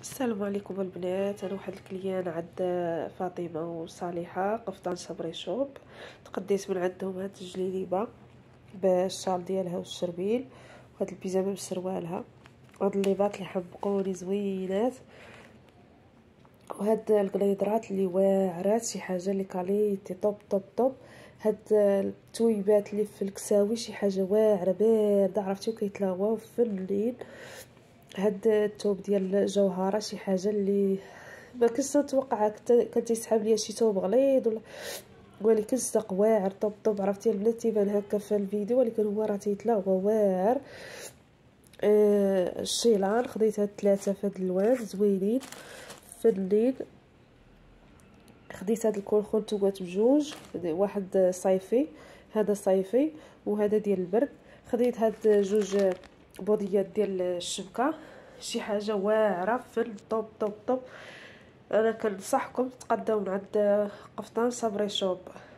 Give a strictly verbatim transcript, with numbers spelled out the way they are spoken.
السلام عليكم البنات. انا واحد الكليان عند فاطمه وصالحه قفطان صبري شوب. تقديت من عندهم هاد الجليليبه بالشال ديالها والشربيل وهاد البيجامه بسروالها وهاد الليبات اللي حمقوني زوينات وهاد القليدرات اللي واعرات شي حاجه اللي كاليتي طوب طوب طوب. هاد التويبات اللي في الكساوي شي حاجه واعره بارده عرفتي وكيتلاواو فنين. هاد الثوب ديال الجوهره شي حاجه اللي ما كنتش نتوقع، كنت يسحب ليا شي ثوب غليظ ولا ولكن صدق واعر طوب طوب. عرفتي البنات تيبان هكا في الفيديو ولكن هو راه تيتلاوى واعر. آه الشيلان خديت هاد ثلاثه في هاد اللوان زوينين فنين. خديت هاد الكولخونتوات بجوج، واحد صيفي هذا صيفي وهذا ديال البرد. خديت هاد جوج بوديات ديال الشبكه شي حاجه واعره في الطوب طوب طوب. انا كنصحكم تقداو من عند قفطان صبري شوب.